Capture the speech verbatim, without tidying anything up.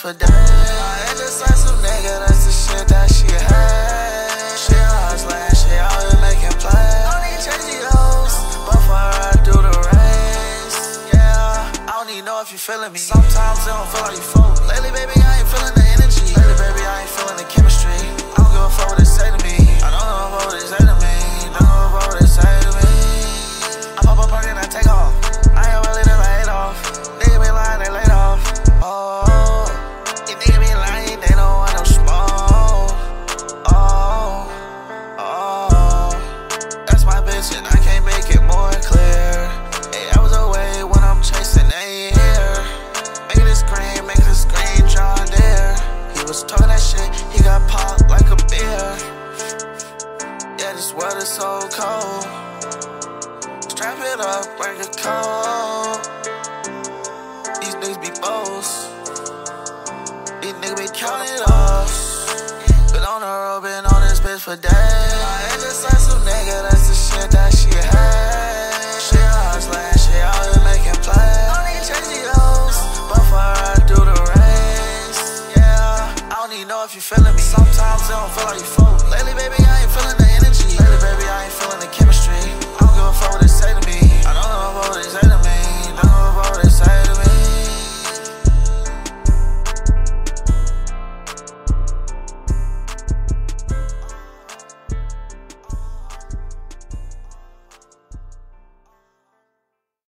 for days. I ain't just like some nigga, that's the shit that she had. She a hustler, she out here making plays. I don't need crazy hoes, but for her I do the race. Yeah, I don't even know if you feeling me. Sometimes it don't feel like you fold. Lately, baby, I ain't feeling the energy. Lately, baby, I ain't feeling the chemistry. I don't give a fuck what they say to me. I don't give a fuck what they say to me. I don't give a fuck what they say to me. I pop a party and I take off. I ain't really never ate off. Nigga be lying, they laid off. Oh, these niggas be lying, they don't want no smoke. Oh, oh, that's my bitch and I can't make it more clear. Eight hours away when I'm chasing a year. Make it scream, make it scream, John Deere. He was talking that shit, he got popped like a beer. Yeah, this world is so cold. Strap it up, break a code. These niggas be boss. These niggas be counting us. Been on the road, been on this bitch for days. I ain't just like some nigga, that's the shit that she had. She a hustler, she out here making plays. I don't need crazy hoes, but for her I do the race. Yeah, I don't even know if you feeling me. Sometimes it don't feel like you fold. Lately, baby, I ain't feeling the energy. Lately, baby, I ain't feeling the chemistry. I don't give a fuck what they say to me. I don't give a fuck what they say to me.